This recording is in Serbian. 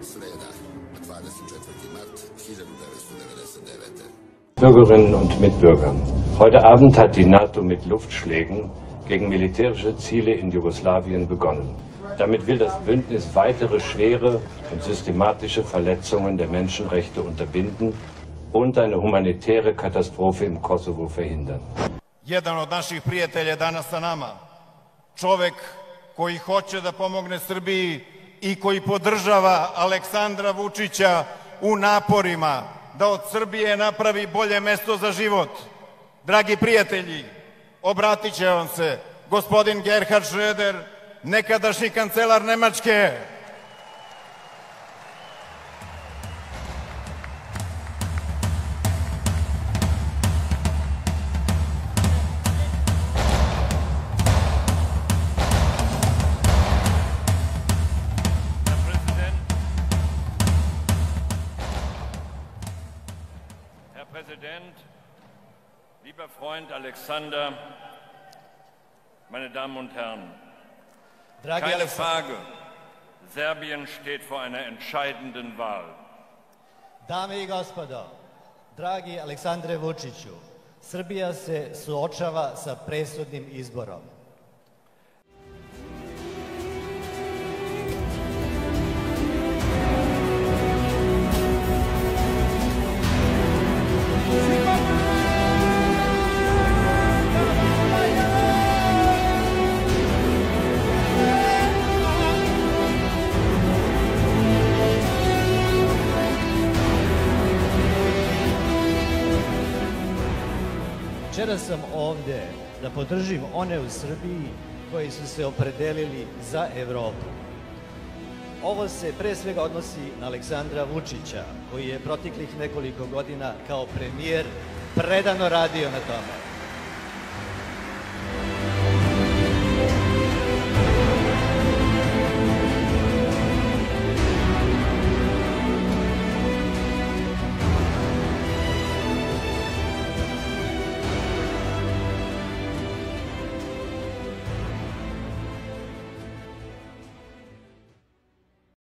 Sreda, 24. Mart 1999. Bürgerinnen und Mitbürger, heute Abend hat die NATO mit Luftschlägen gegen militärische Ziele in Jugoslawien begonnen. Damit will das Bündnis weitere schwere und systematische Verletzungen der Menschenrechte unterbinden und eine humanitäre Katastrophe im Kosovo verhindern. Jedan od naših prijatelja je danas sa nama. Čovek koji hoće da pomogne Srbiji i koji podržava Aleksandra Vučića u naporima da od Srbije napravi bolje mesto za život. Dragi prijatelji, obratit će vam se gospodin Gerhard Schröder, nekadašnji kancelar Nemačke. Herr Präsident, lieber Freund Alexander, meine Damen und Herren, keine Frage, Serbien steht vor einer entscheidenden Wahl. Dame i gospodo, dragi Aleksandre Vučiću, Srbija se suočava sa presudnim izborom. Včera sam ovde da podržim one u Srbiji koji su se opredelili za Evropu. Ovo se pre svega odnosi na Aleksandra Vučića, koji je proteklih nekoliko godina kao premijer predano radio na tome.